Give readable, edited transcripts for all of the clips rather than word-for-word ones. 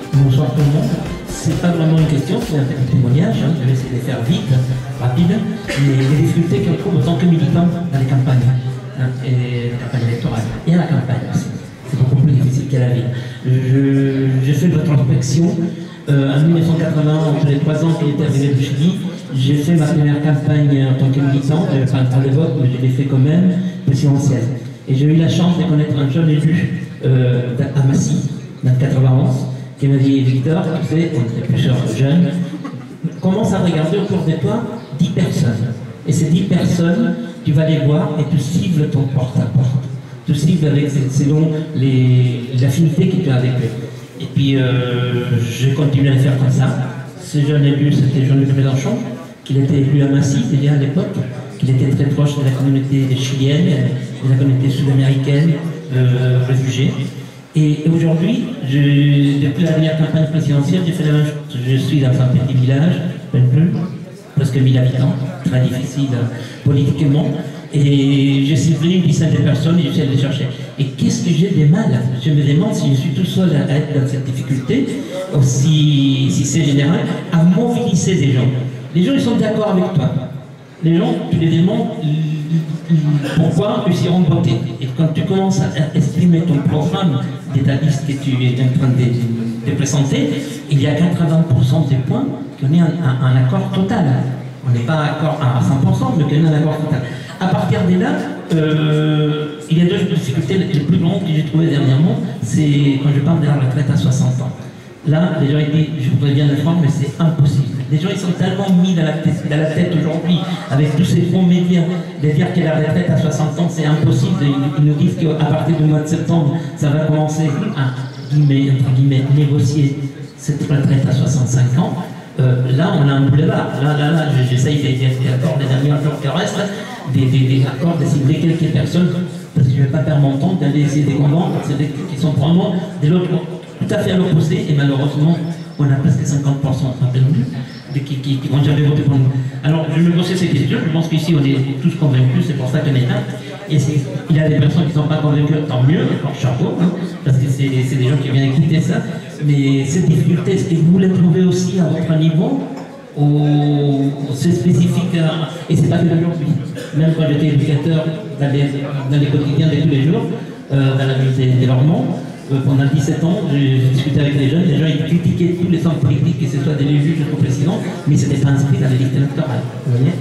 Bonsoir tout le monde. C'est pas vraiment une question, c'est un témoignage. Je vais essayer de faire vite, rapide. Les difficultés qu'on trouve en tant que militant dans les campagnes, et la campagne électorale, et à la campagne aussi. C'est beaucoup plus difficile qu'à la ville. Je fais votre inspection. En 1980, entre les 3 ans qu'il était arrivé du Chili, j'ai fait ma première campagne en tant que militant. Je n'avais pas le droit de vote, mais je l'ai fait quand même, présidentielle. Et j'ai eu la chance de connaître un jeune élu à Massy, dans le 91, qui m'a dit: Victor, tu sais, on était plusieurs jeunes, commence à regarder autour de toi 10 personnes. Et ces 10 personnes, tu vas les voir et tu cibles ton porte-à-porte. Tu cibles avec, selon l'affinité que tu as avec eux. Et puis, j'ai continué à le faire comme ça. Ce jeune élu, c'était Jean-Luc Mélenchon, qu'il était élu à Massy, déjà à l'époque, qu'il était très proche de la communauté chilienne, de la communauté sud-américaine, réfugiés. Et aujourd'hui, depuis la dernière campagne présidentielle, j'ai fait la même chose. Je suis dans un petit village, presque 1000 habitants, très difficile politiquement. Et j'ai ciblé une dizaine de personnes et j'essaie de les chercher. Et qu'est-ce que j'ai de mal? Je me demande si je suis tout seul à être dans cette difficulté, ou si c'est général, à mobiliser des gens. Les gens, ils sont d'accord avec toi. Les gens, tu les demandes pourquoi ils iront voter. Et quand tu commences à exprimer ton programme de ta liste que tu es en train de présenter, il y a 80% des points qu'on est en accord total. On n'est pas d'accord à 100%, mais qu'on est en accord total. À partir de là, il y a 2 difficultés les plus grandes que j'ai trouvées dernièrement, c'est quand je parle de la retraite à 60 ans. Là, les gens ils disent, je voudrais bien le faire, mais c'est impossible. Les gens ils sont tellement mis dans la tête aujourd'hui, avec tous ces gros médias, de dire que la retraite à 60 ans c'est impossible. Ils nous disent qu'à partir du mois de septembre, ça va commencer à, entre guillemets, négocier cette retraite à 65 ans. Là, on a un boulevard. Là, j'essaye des accords des derniers jours qui restent, des accords de cibler quelques personnes, parce que je ne vais pas perdre mon temps d'aller essayer de convaincre, c'est des qui sont vraiment de l'autre, tout à fait à l'opposé, et malheureusement, on a presque 50% qui vont jamais voter pour nous. Alors, je me posais ces questions, je pense qu'ici, on est tous convaincus, c'est pour ça qu'on est là. Et il y a des personnes qui ne sont pas convaincues, tant mieux, chapeau, hein, parce que c'est des gens qui viennent écouter ça. Mais cette difficulté, est-ce que vous la trouvez aussi à votre niveau, ou c'est spécifique et c'est pas que d'aujourd'hui? Même quand j'étais éducateur dans les quotidiens de tous les jours, dans la ville de Lormont, pendant 17 ans, j'ai discuté avec les gens ils critiquaient tous les centres politiques, que ce soit des juges jusqu'au président, mais ils ne s'étaient pas inscrits dans les listes électorales. Vous voyez?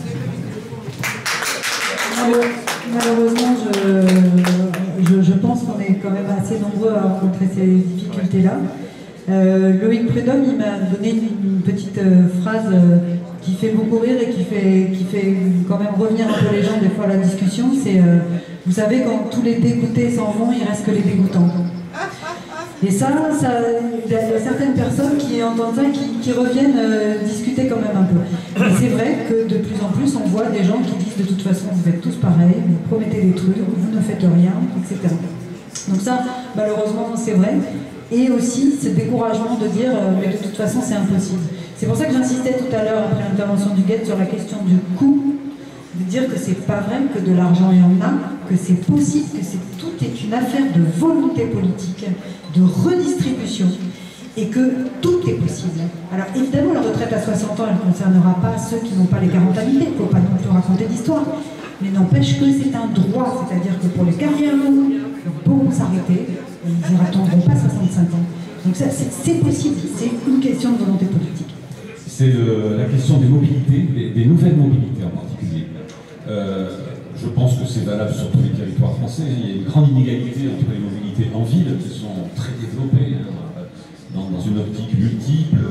Malheureusement, je pense qu'on est quand même assez nombreux à rencontrer ces difficultés-là. Loïc Prudhomme, il m'a donné une petite phrase qui fait beaucoup rire et qui fait quand même revenir un peu les gens des fois à la discussion. C'est vous savez, quand tous les dégoûtés s'en vont, il reste que les dégoûtants. Et ça il y a certaines personnes qui entendent ça et qui reviennent discuter quand même un peu. Mais c'est vrai que de plus en plus, on voit des gens qui disent de toute façon, vous êtes tous pareils, vous promettez des trucs, vous ne faites rien, etc. Donc ça, malheureusement, c'est vrai. Et aussi, ce découragement de dire, mais de toute façon, c'est impossible. C'est pour ça que j'insistais tout à l'heure, après l'intervention du GET, sur la question du coût, de dire que c'est pas vrai, que de l'argent il y en a, que c'est possible, que tout est une affaire de volonté politique, de redistribution, et que tout est possible. Alors évidemment, la retraite à 60 ans, elle ne concernera pas ceux qui n'ont pas les 40 annuités, il ne faut pas non plus raconter d'histoire, mais n'empêche que c'est un droit, c'est-à-dire que pour les carrières longues, ils pourront s'arrêter, ils n'attendront pas 65 ans. Donc ça, c'est possible, c'est une question de volonté politique. C'est la question des mobilités, des nouvelles mobilités en particulier. Je pense que c'est valable sur tous les territoires français. Il y a une grande inégalité entre les mobilités en ville, qui sont très développées, dans une optique multiple.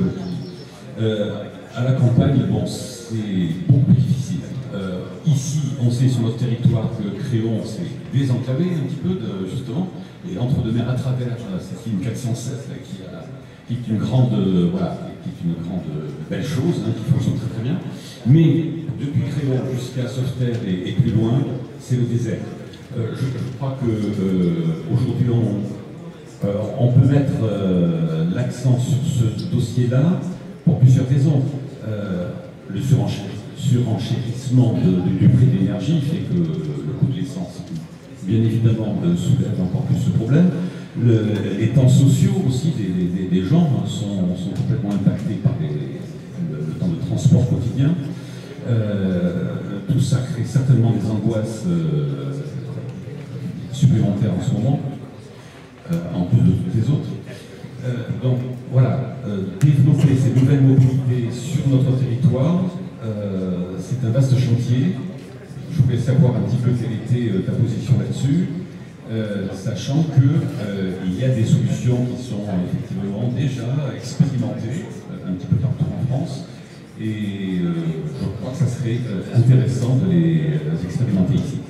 À la campagne, bon, c'est beaucoup plus difficile. Ici, on sait sur notre territoire que Créon s'est désenclavé un petit peu, justement, et l'entre-deux-mer à travers cette ligne 407 qui est une grande, belle chose, qui fonctionne très très bien. Mais depuis Créon jusqu'à Sauveterre et plus loin, c'est le désert. Je crois qu'aujourd'hui, on peut mettre l'accent sur ce dossier-là pour plusieurs raisons. Le surenchérissement du prix de l'énergie fait que le coût de l'essence, bien évidemment, soulève encore plus ce problème. Les temps sociaux aussi des gens sont complètement impactés par le temps de transport quotidien. Tout ça crée certainement des angoisses supplémentaires en ce moment, en plus de toutes les autres. Donc voilà, développer ces nouvelles mobilités sur notre territoire, c'est un vaste chantier. Je voulais savoir un petit peu quelle était ta position là-dessus, sachant qu'il y a des solutions qui sont effectivement déjà expérimentées un petit peu partout en France, et je crois que ça serait intéressant de les expérimenter ici.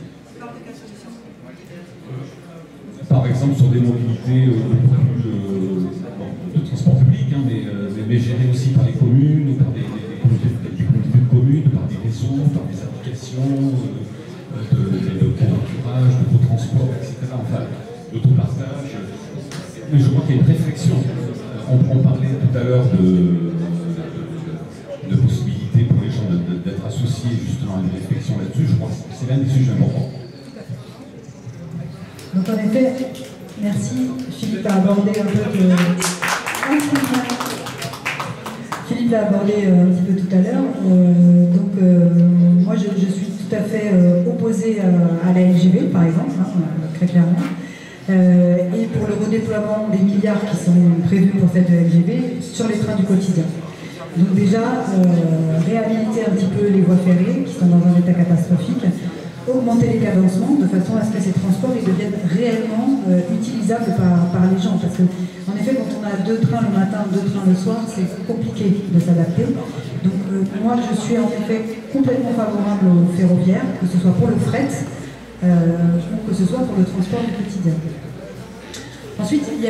Par exemple sur des mobilités de transport public, hein, mais gérées aussi par les communes, par des communautés de communes, par des réseaux, par des applications de covoiturage, de transport, etc. Enfin, d'autopartage. Mais je crois qu'il y a une réflexion. On parlait tout à l'heure de possibilités pour les gens d'être associés justement à une réflexion là-dessus. Je crois que c'est l'un des sujets importants. Donc en effet, merci. Philippe a abordé un peu Philippe l'a abordé un petit peu tout à l'heure. Moi je suis tout à fait opposée à la LGV, par exemple, hein, très clairement. Et pour le redéploiement des milliards qui sont prévus pour cette LGV sur les trains du quotidien. Donc déjà, réhabiliter un petit peu les voies ferrées qui sont dans un état catastrophique, augmenter les cadencements de façon à ce que ces transports ils deviennent réellement utilisables par les gens. Parce que, en effet, quand on a 2 trains le matin, 2 trains le soir, c'est compliqué de s'adapter. Donc moi, je suis en effet complètement favorable au ferroviaire, que ce soit pour le fret, ou que ce soit pour le transport du quotidien. Ensuite, il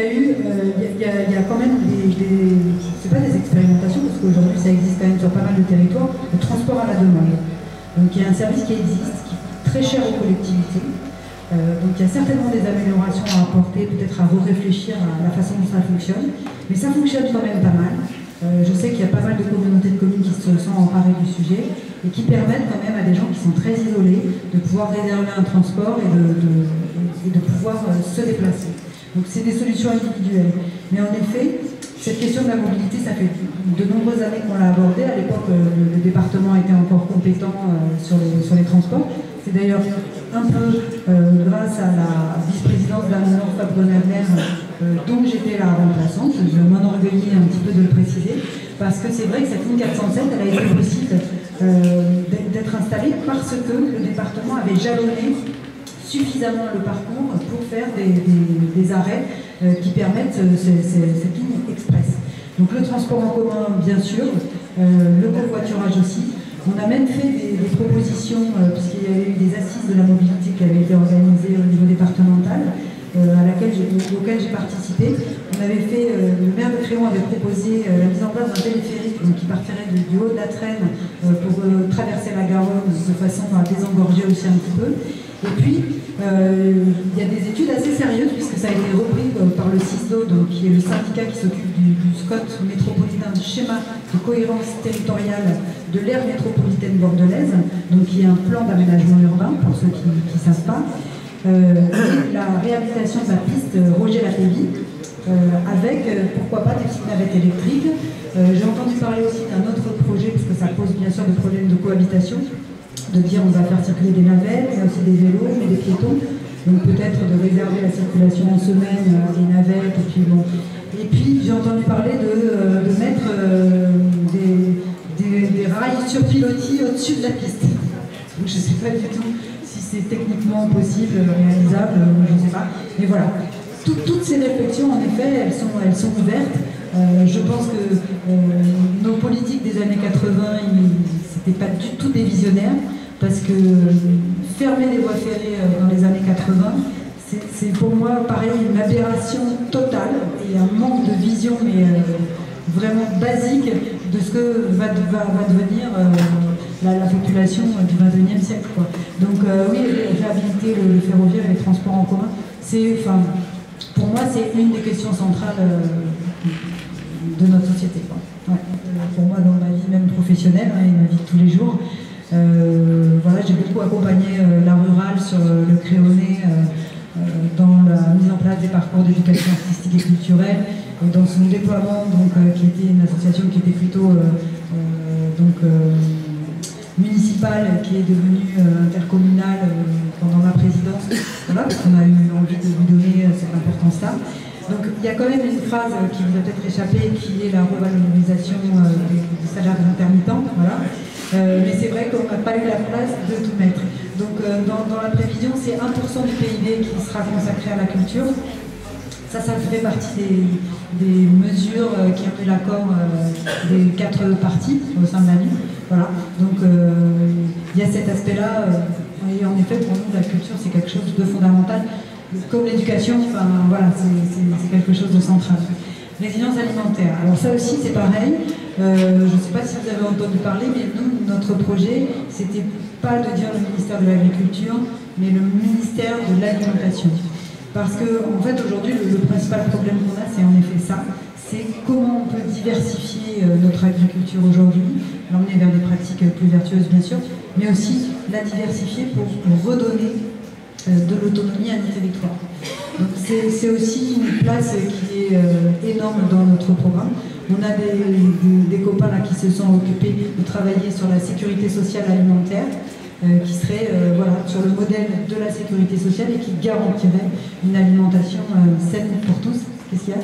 y a quand même c'est pas des expérimentations, parce qu'aujourd'hui ça existe quand même sur pas mal de territoires, le transport à la demande. Donc il y a un service qui existe, qui est très cher aux collectivités. Donc il y a certainement des améliorations à apporter, peut-être à réfléchir à la façon dont ça fonctionne. Mais ça fonctionne quand même pas mal. Je sais qu'il y a pas mal de communautés de communes qui se sont emparées du sujet et qui permettent quand même à des gens qui sont très isolés de pouvoir réserver un transport et de pouvoir se déplacer. Donc c'est des solutions individuelles. Mais en effet, cette question de la mobilité, ça fait de nombreuses années qu'on l'a abordée. À l'époque, le département était encore compétent sur les transports. C'est d'ailleurs un peu grâce à la vice-présidence d'Anne-Laure Fabre-Nerner dont j'étais la remplaçante. Je m'enorgueillis un petit peu de le préciser, parce que c'est vrai que cette ligne 407, elle a été possible d'être installée parce que le département avait jalonné suffisamment le parcours pour faire des arrêts qui permettent cette ligne express. Donc le transport en commun, bien sûr, le covoiturage aussi. On a même fait des propositions, puisqu'il y avait eu des assises de la mobilité qui avaient été organisées au niveau départemental, auxquelles j'ai participé. On avait fait, le maire de Créon avait proposé la mise en place d'un téléphérique qui partirait du haut de la Traîne pour traverser la Garonne de façon à désengorger aussi un petit peu. Et puis, il y a des études assez sérieuses, puisque ça a été repris par le CISDO, donc, qui est le syndicat qui s'occupe du SCOT métropolitain, du schéma de cohérence territoriale de l'aire métropolitaine bordelaise, donc qui est un plan d'aménagement urbain, pour ceux qui ne savent pas. La réhabilitation de la piste Roger-Lapévy, avec, pourquoi pas, des petites navettes électriques. J'ai entendu parler aussi d'un autre projet, parce que ça pose bien sûr des problèmes de cohabitation, de dire on va faire circuler des navettes, mais aussi des vélos, mais des piétons. Donc peut-être de réserver la circulation en semaine des navettes, et puis bon. Et puis j'ai entendu parler de mettre des rails sur pilotis au-dessus de la piste. Donc je ne sais pas du tout si c'est techniquement possible, réalisable, je ne sais pas. Mais voilà, toutes ces réflexions, en effet, elles sont ouvertes. Je pense que nos politiques des années 80, c'était pas du tout des visionnaires, parce que fermer les voies ferrées dans les années 80, c'est pour moi pareil une aberration totale et un manque de vision, mais vraiment basique de ce que va devenir la population du XXIe siècle, quoi. Donc oui, réhabiliter le ferroviaire et les transports en commun, pour moi c'est une des questions centrales de notre société, quoi. Ouais. Pour moi, dans ma vie même professionnelle et ma vie de tous les jours, voilà, j'ai beaucoup accompagné la rurale sur le Créonais dans la mise en place des parcours d'éducation artistique et culturelle, et dans son déploiement, donc, qui était une association qui était plutôt municipale, qui est devenue intercommunale pendant ma présidence, voilà, parce qu'on a eu envie de lui donner cette importance-là. Donc il y a quand même une phrase qui vous a peut-être échappé, qui est la revalorisation des salaires intermittents, voilà. Mais c'est vrai qu'on n'a pas eu la place de tout mettre. Donc dans la prévision, c'est 1% du PIB qui sera consacré à la culture. Ça fait partie des mesures qui ont eu l'accord des 4 parties au sein de la NUP. Voilà. Donc il y a cet aspect-là. Et en effet, pour nous, la culture, c'est quelque chose de fondamental. Comme l'éducation, enfin, voilà, c'est quelque chose de central. Résilience alimentaire. Alors ça aussi, c'est pareil. Je ne sais pas si vous avez entendu parler, mais nous, notre projet, c'était pas de dire le ministère de l'Agriculture, mais le ministère de l'Alimentation. Parce que, en fait, aujourd'hui, le principal problème qu'on a, c'est en effet ça. C'est comment on peut diversifier notre agriculture aujourd'hui, l'emmener vers des pratiques plus vertueuses, bien sûr, mais aussi la diversifier pour redonner de l'autonomie à nos territoires. Donc c'est aussi une place qui est énorme dans notre programme. On a des copains là qui se sont occupés de travailler sur la sécurité sociale alimentaire, qui serait voilà, sur le modèle de la sécurité sociale et qui garantirait une alimentation saine pour tous. Qu'est-ce qu'il y a ?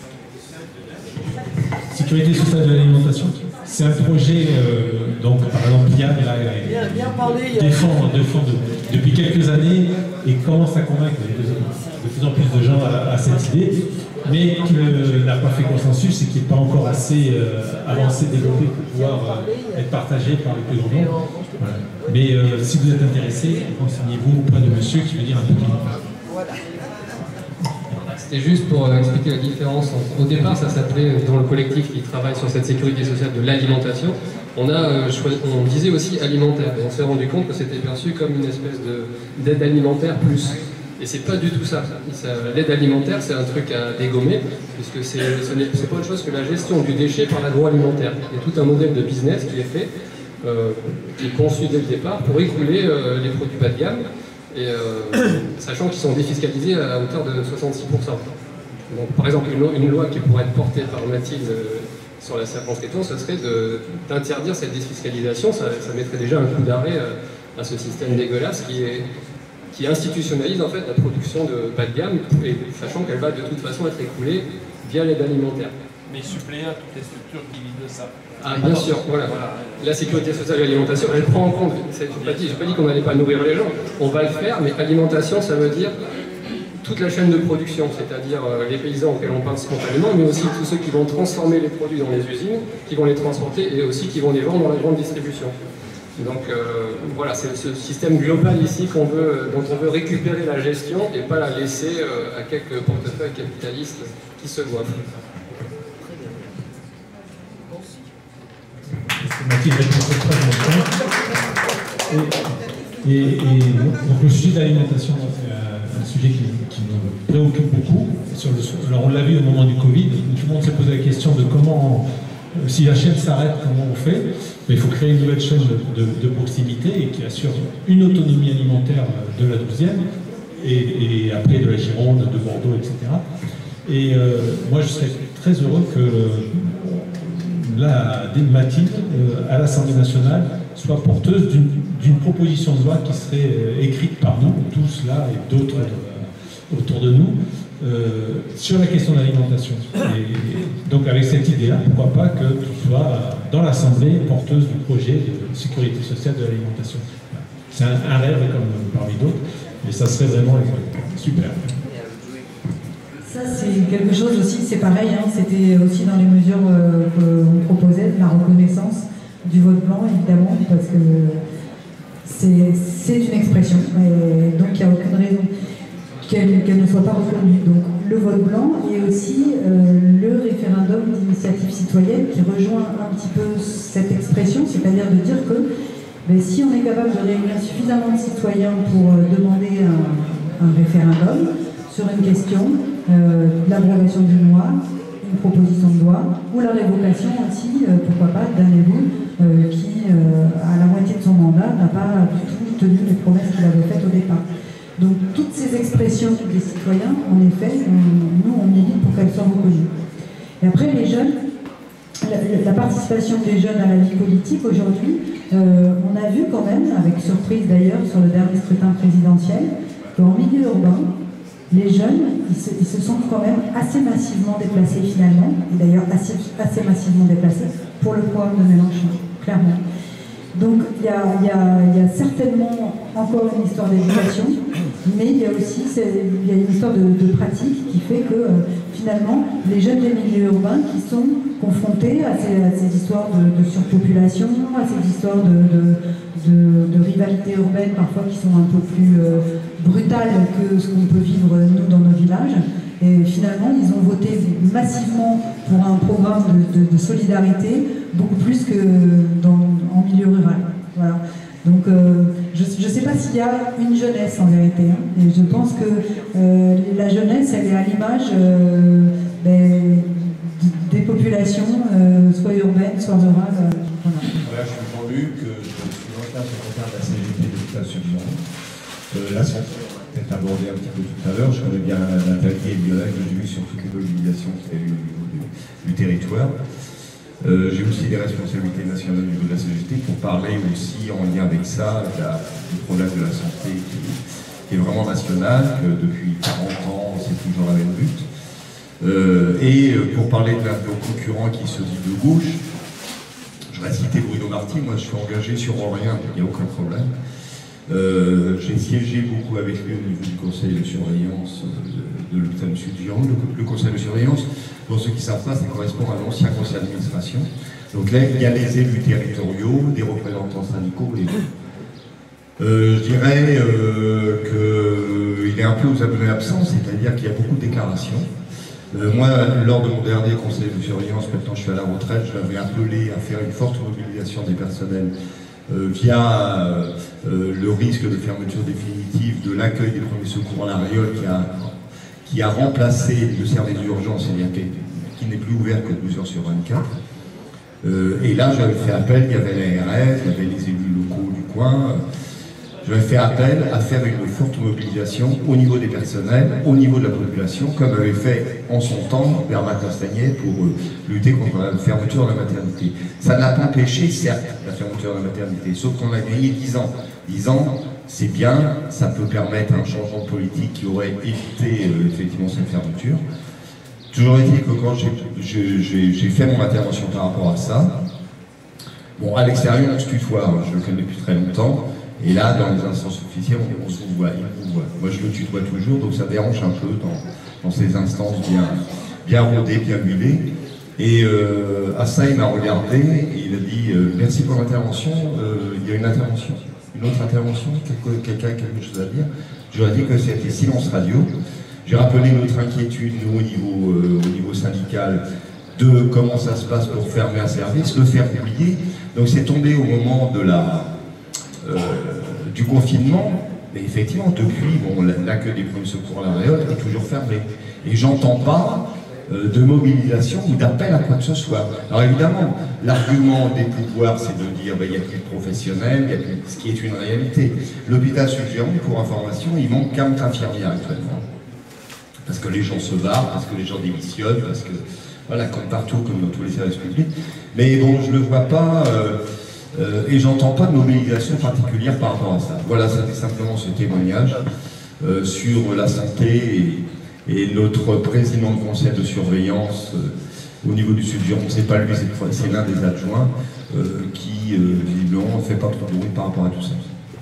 Sécurité sociale de l'alimentation, c'est un projet, donc par exemple Yann défend depuis quelques années et commence à convaincre de plus en plus de gens à cette idée, mais qui n'a pas fait consensus et qui n'est pas encore assez avancé, développé pour pouvoir être partagé par le plus grand nombre. Voilà. Mais si vous êtes intéressé, renseignez-vous auprès de monsieur qui veut dire un petit mot. C'était juste pour expliquer la différence. Au départ, ça s'appelait, dans le collectif qui travaille sur cette sécurité sociale de l'alimentation, on disait aussi alimentaire. Et on s'est rendu compte que c'était perçu comme une espèce d'aide alimentaire plus. Et c'est pas du tout ça. L'aide alimentaire, c'est un truc à dégommer, puisque ce n'est pas autre chose que la gestion du déchet par l'agroalimentaire. Il y a tout un modèle de business qui est fait, qui est conçu dès le départ pour écouler les produits bas de gamme. Et sachant qu'ils sont défiscalisés à hauteur de 66%. Donc, par exemple, une loi qui pourrait être portée par Mathilde sur la circonscription, ce serait d'interdire cette défiscalisation. Ça mettrait déjà un coup d'arrêt à ce système dégueulasse qui institutionnalise en fait la production de bas de gamme, et sachant qu'elle va de toute façon être écoulée via l'aide alimentaire. Mais suppléer à toutes les structures qui vivent de ça. Ah, bien sûr, voilà. La sécurité sociale et l'alimentation, elle prend en compte, je n'ai pas dit qu'on n'allait pas nourrir les gens, on va le faire, mais alimentation, ça veut dire toute la chaîne de production, c'est-à-dire les paysans auxquels on pense spontanément, mais aussi tous ceux qui vont transformer les produits dans les usines, qui vont les transporter et aussi qui vont les vendre dans la grande distribution. Donc voilà, c'est ce système global ici dont on veut récupérer la gestion et pas la laisser à quelques portefeuilles capitalistes qui se goiffent. Mathilde répond très longtemps. Et donc le sujet de l'alimentation, c'est un sujet qui nous préoccupe beaucoup. Alors on l'a vu au moment du Covid, tout le monde s'est posé la question de comment, si la chaîne s'arrête, comment on fait. Mais il faut créer une nouvelle chaîne de proximité et qui assure une autonomie alimentaire de la 12e et après de la Gironde, de Bordeaux, etc. Et moi je serais très heureux que Mathilde, à l'Assemblée nationale, soit porteuse d'une proposition de loi qui serait écrite par nous, tous là et d'autres autour de nous, sur la question de l'alimentation. Et donc avec cette idée-là, pourquoi pas que tu sois dans l'Assemblée porteuse du projet de sécurité sociale de l'alimentation. C'est un rêve comme parmi d'autres, mais ça serait vraiment super. Ça, c'est quelque chose aussi, c'est pareil, hein, c'était aussi dans les mesures qu'on proposait, la reconnaissance du vote blanc, évidemment, parce que c'est une expression, et donc il n'y a aucune raison qu'elle ne soit pas reconnue. Donc le vote blanc et aussi le référendum d'initiative citoyenne qui rejoint un petit peu cette expression, c'est-à-dire de dire que si on est capable de réunir suffisamment de citoyens pour demander un référendum sur une question, l'abrogation d'une loi, une proposition de loi, ou la révocation aussi, pourquoi pas, d'un élu qui, à la moitié de son mandat, n'a pas du tout tenu les promesses qu'il avait faites au départ. Donc toutes ces expressions des citoyens, en effet, nous on milite pour qu'elles soient reconnues. Et après les jeunes, la participation des jeunes à la vie politique aujourd'hui, on a vu quand même, avec surprise d'ailleurs sur le dernier scrutin présidentiel, qu'en milieu urbain, les jeunes, ils se sont quand même assez massivement déplacés finalement, et d'ailleurs assez massivement déplacés pour le programme de Mélenchon, clairement. Donc il y a certainement encore une histoire d'éducation, mais il y a aussi une histoire de pratique qui fait que finalement les jeunes des milieux urbains qui sont confrontés à ces histoires de surpopulation, à ces histoires de rivalité urbaine parfois qui sont un peu plus brutales que ce qu'on peut vivre nous dans nos villages. Et finalement, ils ont voté massivement pour un programme de solidarité, beaucoup plus qu'en milieu rural. Voilà. Donc, je ne sais pas s'il y a une jeunesse en vérité. Hein, et je pense que la jeunesse, elle est à l'image des populations, soit urbaines, soit rurales. Voilà. Voilà, j'ai entendu que je suis l'ancien secrétaire de la CGT de l'État-Subvention. La santé, on va peut-être aborder un petit peu tout à l'heure. Je connais bien Nathalie et Lionel, que j'ai vu sur toutes les mobilisations qu'il y a eu au niveau du territoire. J'ai aussi des responsabilités nationales au niveau de la CGT pour parler aussi en lien avec ça du problème de la santé qui est vraiment national, que depuis 40 ans c'est toujours la même lutte. Et pour parler de l'un de nos concurrents qui se dit de gauche, je vais citer Bruno Marty. Moi je suis engagé sur rien, il n'y a aucun problème. J'ai siégé beaucoup avec lui au niveau du conseil de surveillance de l'hôpital du Sud-Gironde. Le conseil de surveillance, pour ceux qui ne savent pas, ça correspond à l'ancien conseil d'administration. Donc là, il y a les élus territoriaux, des représentants syndicaux, les deux. Je dirais qu'il est un peu aux abonnés absents, c'est-à-dire qu'il y a beaucoup de déclarations. Moi, lors de mon dernier conseil de surveillance, maintenant je suis à la retraite, je l'avais appelé à faire une forte mobilisation des personnels via le risque de fermeture définitive de l'accueil des premiers secours à la Réole qui a remplacé le service d'urgence, qui n'est plus ouvert que 12 heures sur 24. Et là, j'avais fait appel, il y avait l'ARS, il y avait les élus locaux du coin. J'avais fait appel à faire une forte mobilisation au niveau des personnels, au niveau de la population, comme avait fait en son temps Bernard Castagnet pour lutter contre la fermeture de la maternité. Ça n'a pas empêché, certes, la fermeture de la maternité, sauf qu'on a gagné 10 ans. 10 ans, c'est bien, ça peut permettre un changement politique qui aurait évité effectivement cette fermeture. Toujours est-il que quand j'ai fait mon intervention par rapport à ça, bon, à l'extérieur, on se tutoie, je le connais depuis très longtemps. Et là, dans les instances officielles, on se voit, il me voit. Moi, je le tutoie toujours, donc ça dérange un peu dans ces instances bien rodées, bien huilées. Et à ça, il m'a regardé et il a dit merci pour l'intervention. Il y a une intervention, une autre intervention, quelqu'un a quelque chose à dire. Je lui ai dit que c'était silence radio. J'ai rappelé notre inquiétude, nous, au niveau syndical, de comment ça se passe pour fermer un service, le faire oublier. Donc c'est tombé au moment de du confinement, mais effectivement, depuis, bon, l'accueil des premiers secours à la Réole est toujours fermé. Et j'entends pas de mobilisation ou d'appel à quoi que ce soit. Alors évidemment, l'argument des pouvoirs, c'est de dire il n'y a plus de professionnels, ce qui est une réalité. L'hôpital Sud-Gironde, pour information, il manque 40 infirmières actuellement. Parce que les gens se barrent, parce que les gens démissionnent, parce que, voilà, comme partout, comme dans tous les services publics. Mais bon, je ne le vois pas... et j'entends pas de mobilisation particulière par rapport à ça. Voilà, c'était simplement ce témoignage sur la santé et notre président de conseil de surveillance au niveau du Sud-Gironde. C'est pas lui, c'est l'un des adjoints qui visiblement ne fait pas trop de bruit par rapport à tout ça.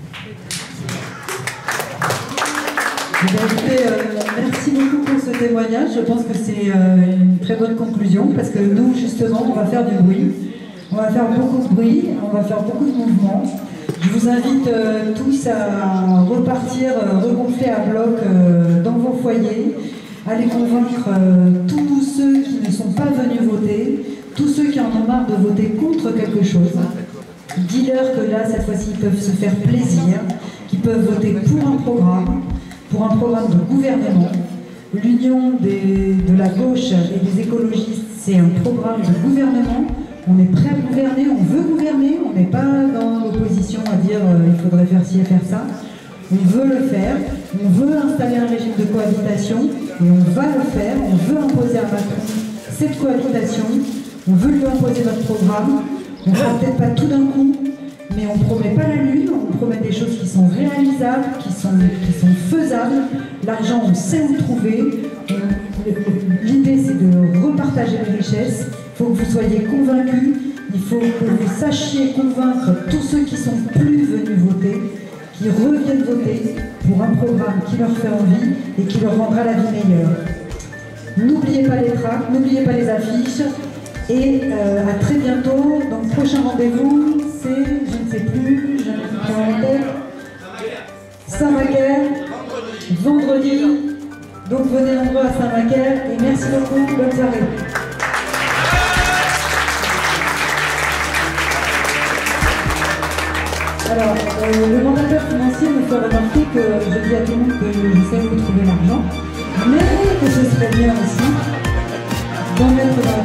Merci beaucoup pour ce témoignage. Je pense que c'est une très bonne conclusion parce que nous, justement, on va faire du bruit. On va faire beaucoup de bruit, on va faire beaucoup de mouvements. Je vous invite tous à repartir, regonfler à bloc dans vos foyers, aller convaincre tous ceux qui ne sont pas venus voter, tous ceux qui en ont marre de voter contre quelque chose. Dis-leur que là, cette fois-ci, ils peuvent se faire plaisir, qu'ils peuvent voter pour un programme de gouvernement. L'union de la gauche et des écologistes, c'est un programme de gouvernement. On est prêt à gouverner, on veut gouverner, on n'est pas dans l'opposition à dire il faudrait faire ci et faire ça. On veut le faire. On veut installer un régime de cohabitation et on va le faire. On veut imposer à Macron cette cohabitation. On veut lui imposer notre programme. On ne fera peut-être pas tout d'un coup, mais on ne promet pas la lune. On promet des choses qui sont réalisables, qui sont faisables. L'argent, on sait où le trouver. L'idée, c'est de repartager les richesses. Il faut que vous soyez convaincus. Il faut que vous sachiez convaincre tous ceux qui ne sont plus venus voter, qui reviennent voter pour un programme qui leur fait envie et qui leur rendra la vie meilleure. N'oubliez pas les tracts, n'oubliez pas les affiches et à très bientôt. Donc, prochain rendez-vous, c'est, je ne sais plus, je n'ai pas en tête, Saint-Macaire, vendredi. Donc venez nombreux à Saint-Macaire et merci beaucoup, bonne soirée. Alors, le mandataire financier me fait remarquer que je dis à tout le monde que je sais où trouver l'argent, mais que ce serait bien aussi d'en mettre dans